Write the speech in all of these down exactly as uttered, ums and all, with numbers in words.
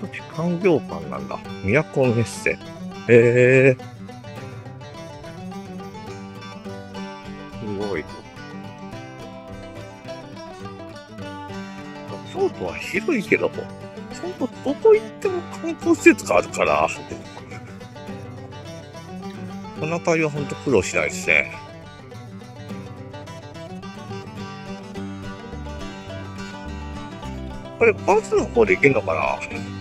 土地産業館なんだ。都メッセ。へえ。すごい。京都は広いけども、ほんとどこ行っても観光施設があるから、この辺りはほんと苦労しないですね。これバスの方で行けるのかな。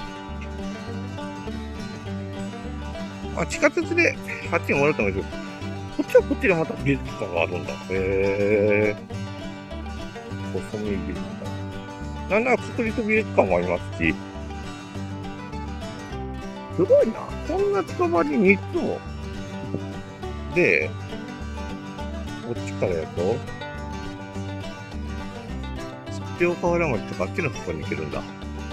あ、地下鉄であっちに戻ると思うんですけど、こっちはこっちでまた美術館があるんだ。へえ。細身美術館。なんなら国立美術館もありますし、すごいな。こんな近場にみっつも。で、こっちからやと、両河原町とかあっちの方に行けるんだ。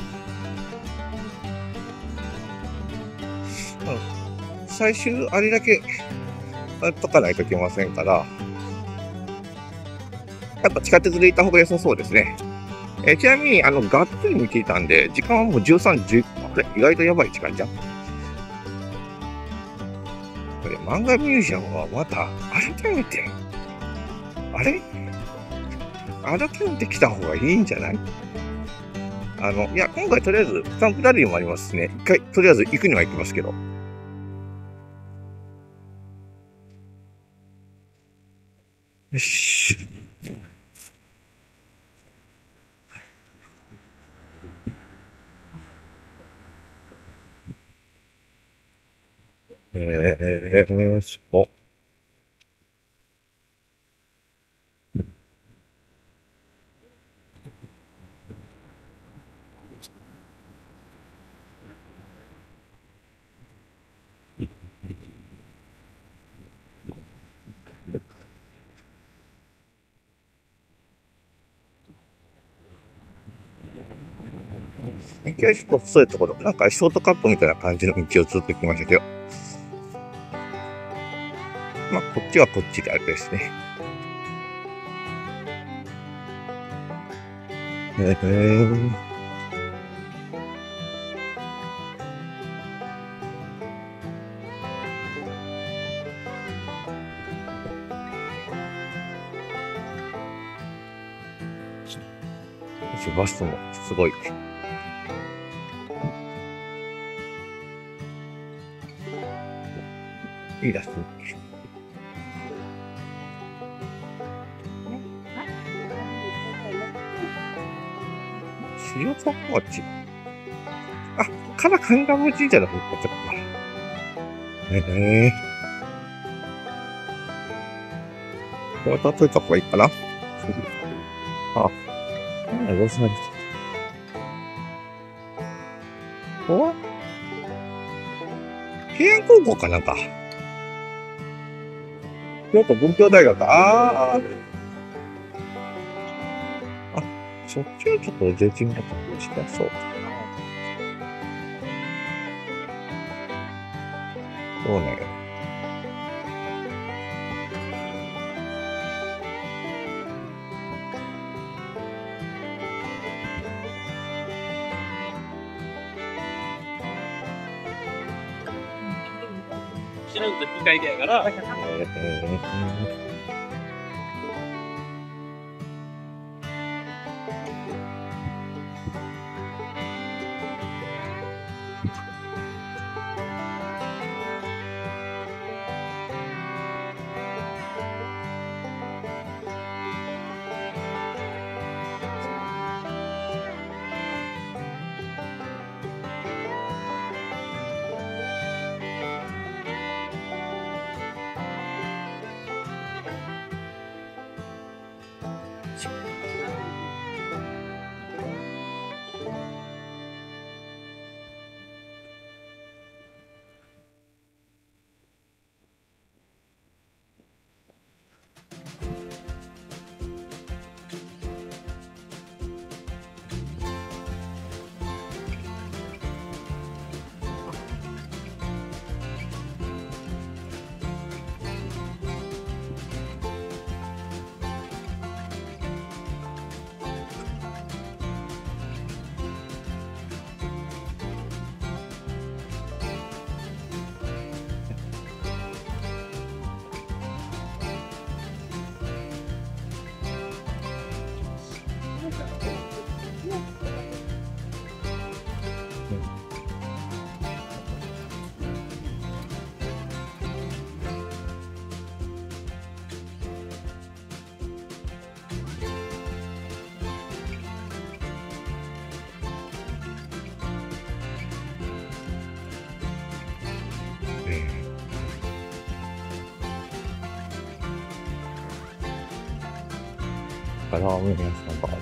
うん。最終あれだけやっとかないといけませんから、やっぱ地下鉄で行った方が良さそうですね。えちなみに、あの、がっつり見ていたんで、時間はもうじゅうさんじ、これ意外とやばい時間じゃん。これ漫画ミュージアムはまた改めて、あれ改めて来た方がいいんじゃない？あの、いや、今回とりあえず、スタンプラリーもありますしね。一回、とりあえず行くには行きますけど。よし。えー、そう。一回ちょっと細いところ、なんかショートカットみたいな感じの道をずっと行きましたけど。まあ、こっちはこっちであれですね。えー、バスもすごい。いいですね。塩沢町。あ、から神田神社の方向かったか。へえー。これ渡っといた方がいいかな。あ、ロサリス。お平安高校かなんか。京都文教大学。ああ。あ、そっちはちょっと税金がかかりしなそう。そうね。 知らんと機械でやから。 えーかラーメン屋さんがある。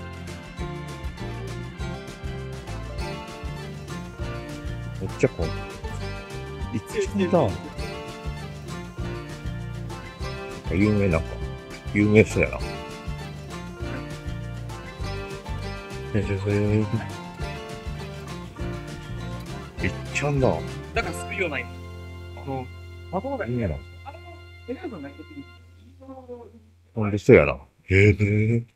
めっちゃ混んでる。いつもだ。有名なんか。有名そうやな。へへいっちゃんだ。 だから救いようない。あの、あといいやな。 あれの、エレードないときに、 ほんでそうやな。へえ。